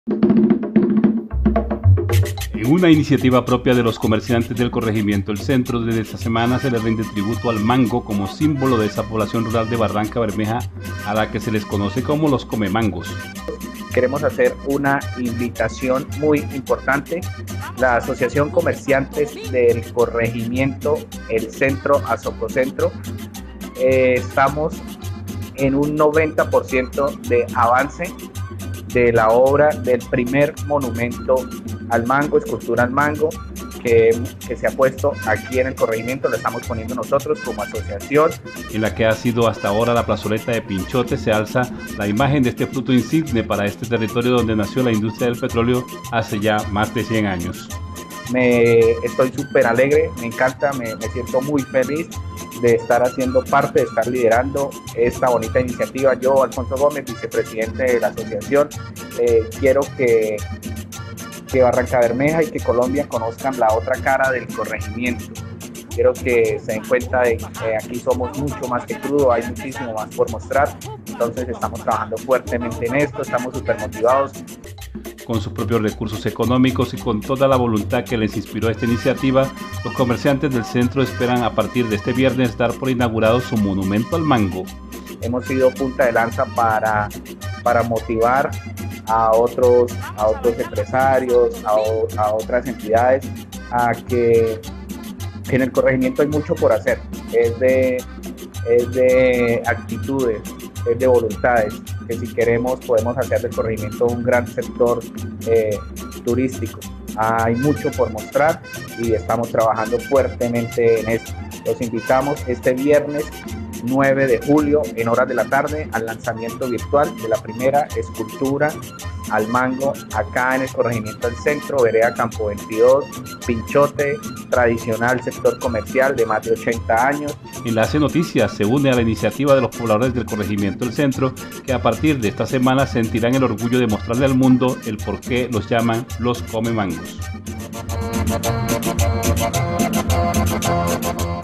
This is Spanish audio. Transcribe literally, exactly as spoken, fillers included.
En una iniciativa propia de los comerciantes del corregimiento El Centro, desde esta semana se les rinde tributo al mango como símbolo de esa población rural de Barranca Bermeja a la que se les conoce como los comemangos. Queremos hacer una invitación muy importante. La Asociación Comerciantes del Corregimiento El Centro, Asococentro, eh, estamos en un noventa por ciento de avance de la obra del primer monumento al mango, escultura al mango, que, que se ha puesto aquí en el corregimiento. Lo estamos poniendo nosotros como asociación. En la que ha sido hasta ahora la plazoleta de Pinchote, se alza la imagen de este fruto insigne para este territorio donde nació la industria del petróleo hace ya más de cien años. Me estoy súper alegre, me encanta, me, me siento muy feliz de estar haciendo parte, de estar liderando esta bonita iniciativa. Yo, Alfonso Gómez, vicepresidente de la asociación, eh, quiero que, que Barranca Bermeja y que Colombia conozcan la otra cara del corregimiento. Quiero que se den cuenta de que aquí somos mucho más que crudo, hay muchísimo más por mostrar. Entonces estamos trabajando fuertemente en esto, estamos súper motivados. Con sus propios recursos económicos y con toda la voluntad que les inspiró esta iniciativa, los comerciantes del centro esperan a partir de este viernes dar por inaugurado su monumento al mango. Hemos sido punta de lanza para, para motivar a otros, a otros empresarios, a, a otras entidades, a que, que en el corregimiento hay mucho por hacer. Es de, es de actitudes, es de voluntades, que si queremos podemos hacer del corregimiento un gran sector eh, turístico. Hay mucho por mostrar y estamos trabajando fuertemente en esto. Los invitamos este viernes nueve de julio en horas de la tarde al lanzamiento virtual de la primera escultura al mango acá en el corregimiento del centro, vereda Campo veintidós, Pinchote, tradicional sector comercial de más de ochenta años. Enlace Noticias se une a la iniciativa de los pobladores del corregimiento del centro, que a partir de esta semana sentirán el orgullo de mostrarle al mundo el por qué los llaman los comemangos.